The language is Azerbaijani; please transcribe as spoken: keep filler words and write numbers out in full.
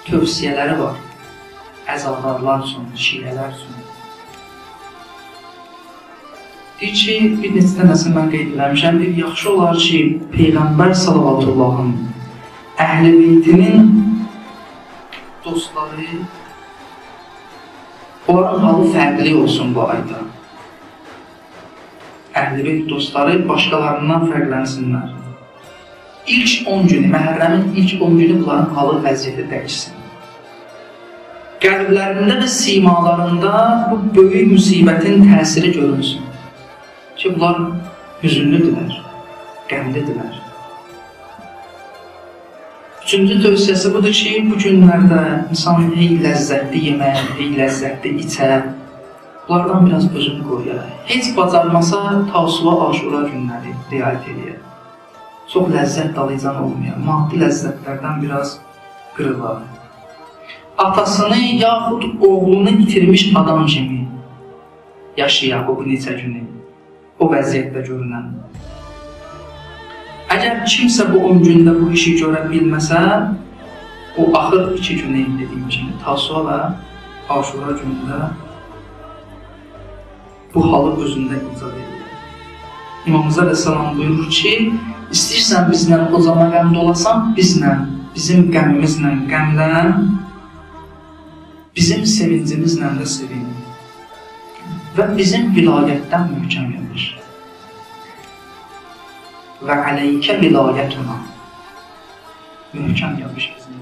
tövsiyələri var. Əzadarlar üçün, şiələr üçün. Deyir ki, bir neçə dənəsi mən qeyd eləmişəm, deyir, yaxşı olar ki, Peyğəmbər sallallahu Əhl-i Beytinin dostları, onların halı fərqli olsun bu ayda. Əhl-i Beyt dostları başqalarından fərqlənsinlər. İlk on günü, Məhərrəmin ilk on günü bunların halı vəziyyəti dəyişsin. Qəlblərində və simalarında bu böyük müsibətin təsiri görünsün. Ki, bunlar hüzünlüdürlər, qəmlidirlər. Üçüncü tövsiyəsi budur ki, bu günlərdə insan hey ləzzətli yemək, hey ləzzətli içər, bunlardan biraz özünü qoyur. Heç bacarmasa Tasuva, Aşura günləri riayət edir. Çox ləzzət dalıcan olmuyor, maddi ləzzətlərdən biraz qırılar. Atasını yaxud oğlunu itirmiş adam kimi yaşayaq o neçə günü, o vəziyyətdə görünən. Əgər kimsə bu on gündə bu işi görə bilməsə, o axır iki günü dediyim kimi, Tasuva və Aşura günündə bu halı özündə icad edir. İmam Əleyhisselam buyurur ki, İstəyirsən bizlə o zaman qəmdə olasan, bizlə, bizim qəmimizlə qəmlən, bizim sevincimizlə də sevin və bizim vilayətdən möhkəm yapış. Və ələykə vilayətuna möhkəm yapış bizim.